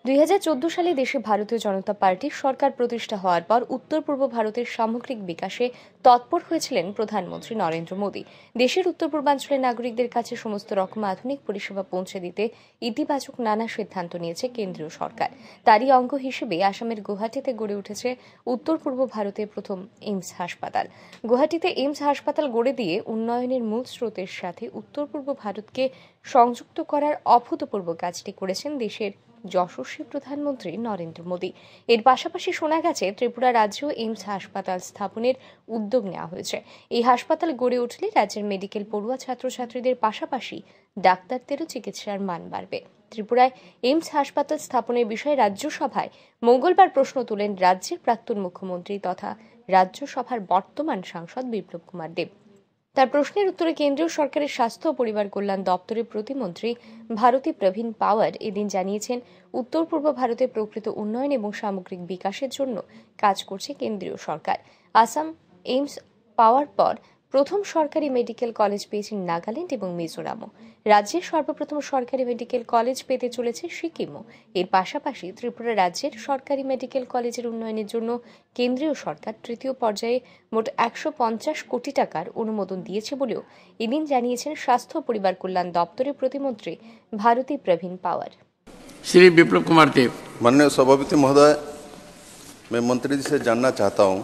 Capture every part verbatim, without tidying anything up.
দুই হাজার চোদ্দ সালে দেশে ভারতীয় জনতা পার্টির সরকার প্রতিষ্ঠা হওয়ার পর উত্তর পূর্ব ভারতের সামগ্রিক বিকাশে তৎপর হয়েছিলেন প্রধানমন্ত্রী নরেন্দ্র মোদী। দেশের উত্তর পূর্বাঞ্চলের নাগরিকদের কাছে সমস্ত রকম আধুনিক পরিষেবা পৌঁছে দিতে ইতিবাচক নানা সিদ্ধান্ত নিয়েছে কেন্দ্রীয় সরকার। তারই অঙ্গ হিসেবে আসামের গুয়াহাটিতে গড়ে উঠেছে উত্তর পূর্ব ভারতের প্রথম এইমস হাসপাতাল। গুয়াহাটিতে এইমস হাসপাতাল গড়ে দিয়ে উন্নয়নের মূল স্রোতের সাথে উত্তর পূর্ব ভারতকে সংযুক্ত করার অভূতপূর্ব কাজটি করেছেন দেশের যশস্বী প্রধানমন্ত্রী নরেন্দ্র মোদী। এর পাশাপাশি শোনা গেছে ত্রিপুরা রাজ্যেও এইমস হাসপাতাল স্থাপনের উদ্যোগ নেওয়া হয়েছে। এই হাসপাতাল গড়ে উঠলে রাজ্যের মেডিকেল পড়ুয়া ছাত্রছাত্রীদের পাশাপাশি ডাক্তারদেরও চিকিৎসার মান বাড়বে। ত্রিপুরায় এইমস হাসপাতাল স্থাপনের বিষয়ে রাজ্যসভায় মঙ্গলবার প্রশ্ন তোলেন রাজ্যের প্রাক্তন মুখ্যমন্ত্রী তথা রাজ্যসভার বর্তমান সাংসদ বিপ্লব কুমার দেব। তার প্রশ্নের উত্তরে কেন্দ্রীয় সরকারের স্বাস্থ্য ও পরিবার কল্যাণ দপ্তরের প্রতিমন্ত্রী ভারতী প্রবীণ পাওয়ার এদিন জানিয়েছেন, উত্তর পূর্ব ভারতের প্রকৃত উন্নয়ন এবং সামগ্রিক বিকাশের জন্য কাজ করছে কেন্দ্রীয় সরকার। আসাম এইমস পাওয়ার পর প্রথম সরকারি মেডিকেল কলেজ পেয়েছেন নাগাল্যান্ড এবং মিজোরামও। রাজ্যের সর্বপ্রথম সরকারি মেডিকেল কলেজ পেতে চলেছে সিকিমও। এর পাশাপাশি ত্রিপুরা রাজ্যের সরকারি মেডিকেল কলেজের উন্নয়নের জন্য কেন্দ্রীয় সরকার তৃতীয় পর্যায়ে মোট একশো পঞ্চাশ কোটি টাকার অনুমোদন দিয়েছে বলেও এদিন জানিয়েছেন স্বাস্থ্য ও পরিবার কল্যাণ দপ্তরের প্রতিমন্ত্রী ভারতী প্রবীণ পাওয়ার। श्री विप्लव कुमार देव। माननीय सभापति महोदय, मैं मंत्री जी से जानना चाहता हूं,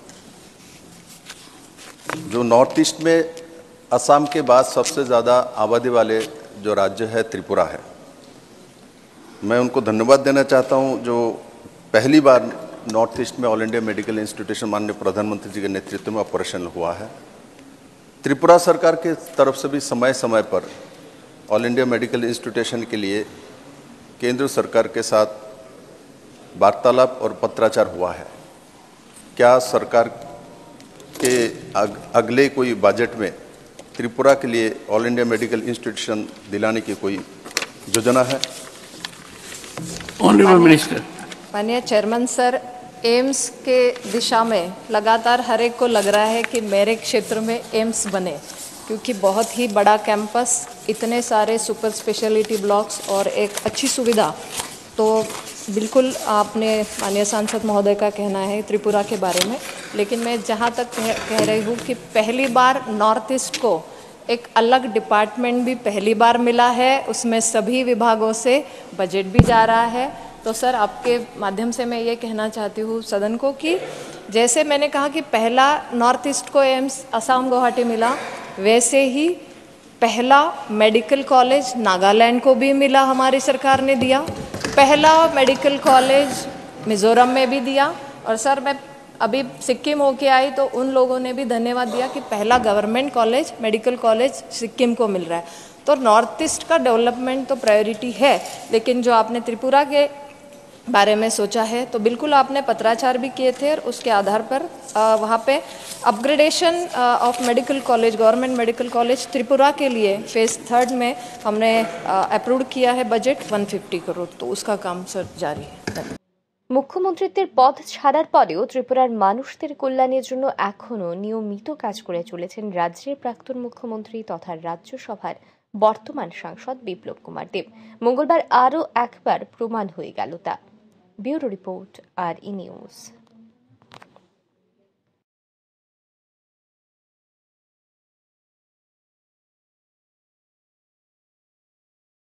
जो नॉर्थ ईस्ट में असम के बाद सबसे ज़्यादा आबादी वाले जो राज्य है त्रिपुरा है, मैं उनको धन्यवाद देना चाहता हूं जो पहली बार नॉर्थ ईस्ट में ऑल इंडिया मेडिकल इंस्टीट्यूशन माननीय प्रधानमंत्री जी के नेतृत्व में ऑपरेशनल हुआ है। त्रिपुरा सरकार की तरफ से भी समय समय पर ऑल इंडिया मेडिकल इंस्टीट्यूशन के लिए केंद्र सरकार के साथ वार्तालाप और पत्राचार हुआ है। क्या सरकार के अग, अगले कोई बजट में त्रिपुरा के लिए ऑल इंडिया मेडिकल इंस्टीट्यूशन दिलाने की कोई योजना है? Honourable minister. माननीय चेयरमैन सर, एम्स के दिशा में लगातार हर एक को लग रहा है कि मेरे क्षेत्र में एम्स बने, क्योंकि बहुत ही बड़ा कैंपस, इतने सारे सुपर स्पेशलिटी ब्लॉक्स और एक अच्छी सुविधा। तो बिल्कुल आपने माननीय सांसद महोदय का कहना है त्रिपुरा के बारे में, लेकिन मैं जहाँ तक कह, कह रही हूँ कि पहली बार नॉर्थ ईस्ट को एक अलग डिपार्टमेंट भी पहली बार मिला है, उसमें सभी विभागों से बजट भी जा रहा है। तो सर, आपके माध्यम से मैं ये कहना चाहती हूँ सदन को कि जैसे मैंने कहा कि पहला नॉर्थ ईस्ट को एम्स असम गुवाहाटी मिला, वैसे ही पहला मेडिकल कॉलेज नागालैंड को भी मिला, हमारी सरकार ने दिया। पहला मेडिकल कॉलेज मिज़ोरम में भी दिया। और सर, मैं अभी सिक्किम होके आई तो उन लोगों ने भी धन्यवाद दिया कि पहला government college medical college Sikkim को मिल रहा है। तो नॉर्थ ईस्ट का डेवलपमेंट तो प्रायोरिटी है, लेकिन जो आपने त्रिपुरा के बारे में सोचा है तो बिल्कुल आपने पत्राचार भी किए थे और उसके आधार पर वहाँ पे upgradation of medical college, government medical college Tripura के लिए फेज थर्ड में हमने अप्रूव किया है बजट एक सौ पचास करोड़। तो उसका काम सर जारी है। মুখ্যমন্ত্রীত্বের পদ ছাড়ার পরেও ত্রিপুরার মানুষদের কল্যাণের জন্য এখনও নিয়মিত কাজ করে চলেছেন রাজ্যের প্রাক্তন মুখ্যমন্ত্রী তথা রাজ্যসভার বর্তমান সাংসদ বিপ্লব কুমার দেব। মঙ্গলবার আরও একবার প্রমাণ হয়ে গেল তা। ব্যুরো রিপোর্ট, আর ই নিউজ।